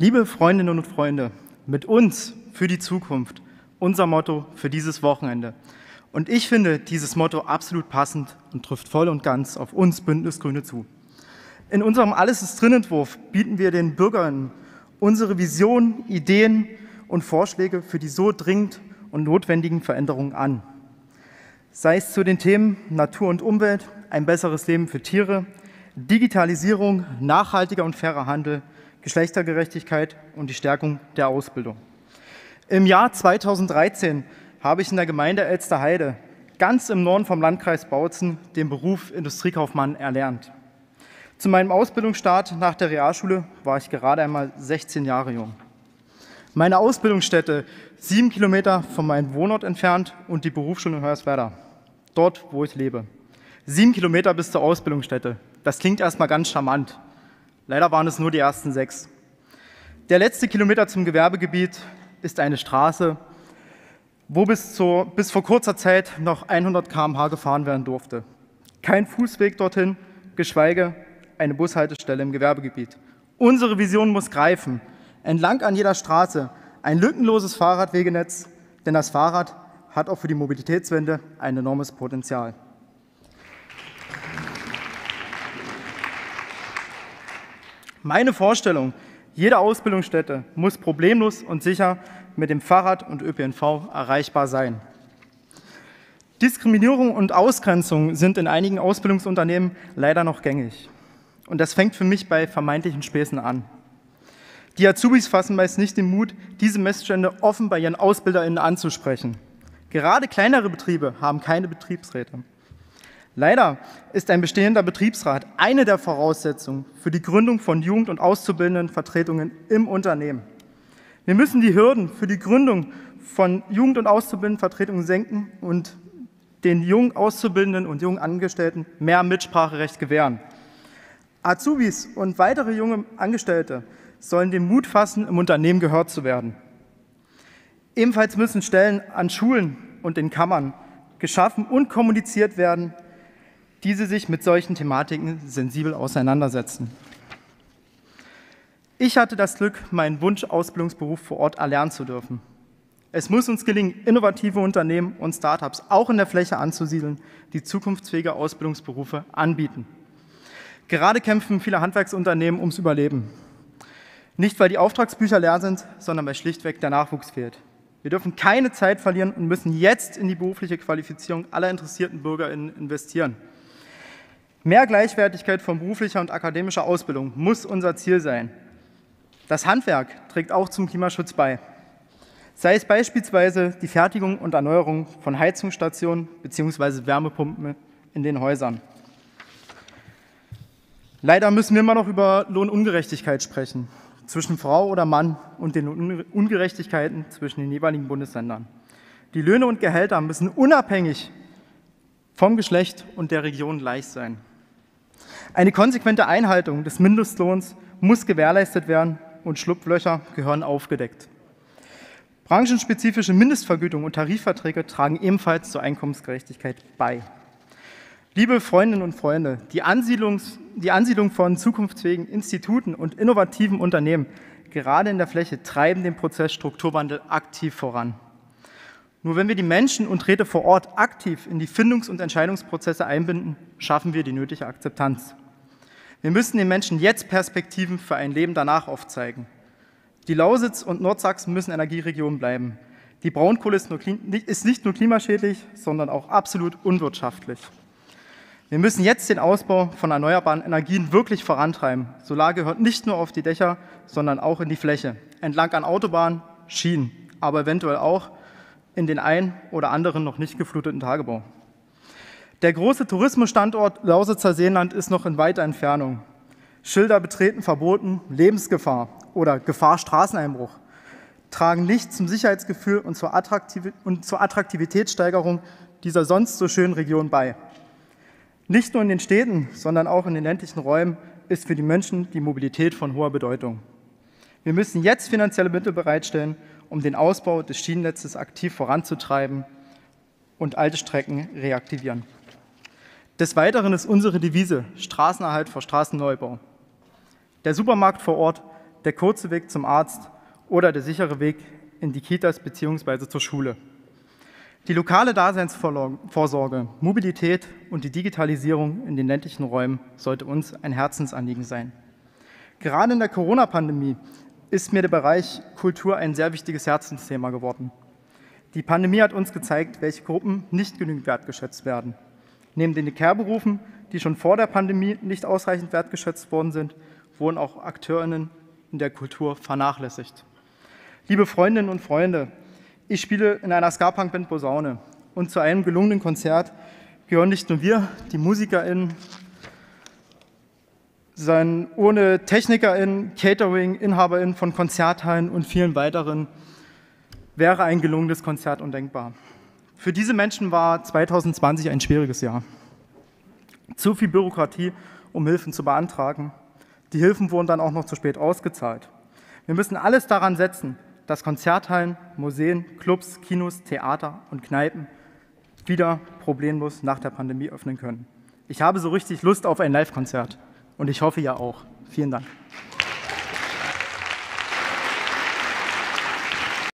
Liebe Freundinnen und Freunde, mit uns für die Zukunft, unser Motto für dieses Wochenende. Und ich finde dieses Motto absolut passend und trifft voll und ganz auf uns Bündnis-Grüne zu. In unserem Alles-ist-drin-Entwurf bieten wir den BürgerInnen unsere Visionen, Ideen und Vorschläge für die so dringend und notwendigen Veränderungen an. Sei es zu den Themen Natur und Umwelt, ein besseres Leben für Tiere, Digitalisierung, nachhaltiger und fairer Handel, Geschlechtergerechtigkeit und die Stärkung der Ausbildung. Im Jahr 2013 habe ich in der Gemeinde Elsterheide, ganz im Norden vom Landkreis Bautzen, den Beruf Industriekaufmann erlernt. Zu meinem Ausbildungsstart nach der Realschule war ich gerade einmal 16 Jahre jung. Meine Ausbildungsstätte 7 Kilometer von meinem Wohnort entfernt und die Berufsschule in Hoyerswerda, dort, wo ich lebe. 7 Kilometer bis zur Ausbildungsstätte. Das klingt erstmal ganz charmant. Leider waren es nur die ersten 6. Der letzte Kilometer zum Gewerbegebiet ist eine Straße, wo bis vor kurzer Zeit noch 100 km/h gefahren werden durfte. Kein Fußweg dorthin, geschweige eine Bushaltestelle im Gewerbegebiet. Unsere Vision muss greifen. Entlang an jeder Straße ein lückenloses Fahrradwegenetz, denn das Fahrrad hat auch für die Mobilitätswende ein enormes Potenzial. Meine Vorstellung, jede Ausbildungsstätte muss problemlos und sicher mit dem Fahrrad und ÖPNV erreichbar sein. Diskriminierung und Ausgrenzung sind in einigen Ausbildungsunternehmen leider noch gängig. Und das fängt für mich bei vermeintlichen Späßen an. Die Azubis fassen meist nicht den Mut, diese Missstände offen bei ihren AusbilderInnen anzusprechen. Gerade kleinere Betriebe haben keine Betriebsräte. Leider ist ein bestehender Betriebsrat eine der Voraussetzungen für die Gründung von Jugend- und Auszubildendenvertretungen im Unternehmen. Wir müssen die Hürden für die Gründung von Jugend- und Auszubildendenvertretungen senken und den jungen Auszubildenden und jungen Angestellten mehr Mitspracherecht gewähren. Azubis und weitere junge Angestellte sollen den Mut fassen, im Unternehmen gehört zu werden. Ebenfalls müssen Stellen an Schulen und in Kammern geschaffen und kommuniziert werden, die sich mit solchen Thematiken sensibel auseinandersetzen. Ich hatte das Glück, meinen Wunsch-Ausbildungsberuf vor Ort erlernen zu dürfen. Es muss uns gelingen, innovative Unternehmen und Start-ups auch in der Fläche anzusiedeln, die zukunftsfähige Ausbildungsberufe anbieten. Gerade kämpfen viele Handwerksunternehmen ums Überleben. Nicht, weil die Auftragsbücher leer sind, sondern weil schlichtweg der Nachwuchs fehlt. Wir dürfen keine Zeit verlieren und müssen jetzt in die berufliche Qualifizierung aller interessierten BürgerInnen investieren. Mehr Gleichwertigkeit von beruflicher und akademischer Ausbildung muss unser Ziel sein. Das Handwerk trägt auch zum Klimaschutz bei. Sei es beispielsweise die Fertigung und Erneuerung von Heizungsstationen bzw. Wärmepumpen in den Häusern. Leider müssen wir immer noch über Lohnungerechtigkeit sprechen, zwischen Frau oder Mann und den Ungerechtigkeiten zwischen den jeweiligen Bundesländern. Die Löhne und Gehälter müssen unabhängig vom Geschlecht und der Region gleich sein. Eine konsequente Einhaltung des Mindestlohns muss gewährleistet werden und Schlupflöcher gehören aufgedeckt. Branchenspezifische Mindestvergütung und Tarifverträge tragen ebenfalls zur Einkommensgerechtigkeit bei. Liebe Freundinnen und Freunde, die Ansiedlung von zukunftsfähigen Instituten und innovativen Unternehmen, gerade in der Fläche, treiben den Prozess Strukturwandel aktiv voran. Nur wenn wir die Menschen und Räte vor Ort aktiv in die Findungs- und Entscheidungsprozesse einbinden, schaffen wir die nötige Akzeptanz. Wir müssen den Menschen jetzt Perspektiven für ein Leben danach aufzeigen. Die Lausitz und Nordsachsen müssen Energieregionen bleiben. Die Braunkohle ist nicht nur klimaschädlich, sondern auch absolut unwirtschaftlich. Wir müssen jetzt den Ausbau von erneuerbaren Energien wirklich vorantreiben. Solar gehört nicht nur auf die Dächer, sondern auch in die Fläche, entlang an Autobahnen, Schienen, aber eventuell auch in den ein oder anderen noch nicht gefluteten Tagebau. Der große Tourismusstandort Lausitzer Seenland ist noch in weiter Entfernung. Schilder betreten verboten, Lebensgefahr oder Gefahr Straßeneinbruch tragen nicht zum Sicherheitsgefühl und zur Attraktivitätssteigerung dieser sonst so schönen Region bei. Nicht nur in den Städten, sondern auch in den ländlichen Räumen ist für die Menschen die Mobilität von hoher Bedeutung. Wir müssen jetzt finanzielle Mittel bereitstellen, um den Ausbau des Schienennetzes aktiv voranzutreiben und alte Strecken reaktivieren. Des Weiteren ist unsere Devise Straßenerhalt vor Straßenneubau. Der Supermarkt vor Ort der kurze Weg zum Arzt oder der sichere Weg in die Kitas bzw. zur Schule. Die lokale Daseinsvorsorge, Mobilität und die Digitalisierung in den ländlichen Räumen sollte uns ein Herzensanliegen sein. Gerade in der Corona-Pandemie ist mir der Bereich Kultur ein sehr wichtiges Herzensthema geworden. Die Pandemie hat uns gezeigt, welche Gruppen nicht genügend wertgeschätzt werden. Neben den Care-Berufen, die schon vor der Pandemie nicht ausreichend wertgeschätzt worden sind, wurden auch AkteurInnen in der Kultur vernachlässigt. Liebe Freundinnen und Freunde, ich spiele in einer Ska-Punk-Band Posaune und zu einem gelungenen Konzert gehören nicht nur wir, die MusikerInnen, sondern ohne TechnikerInnen, Catering, InhaberInnen von Konzerthallen und vielen weiteren wäre ein gelungenes Konzert undenkbar. Für diese Menschen war 2020 ein schwieriges Jahr. Zu viel Bürokratie, um Hilfen zu beantragen. Die Hilfen wurden dann auch noch zu spät ausgezahlt. Wir müssen alles daran setzen, dass Konzerthallen, Museen, Clubs, Kinos, Theater und Kneipen wieder problemlos nach der Pandemie öffnen können. Ich habe so richtig Lust auf ein Live-Konzert und ich hoffe, ihr auch. Vielen Dank.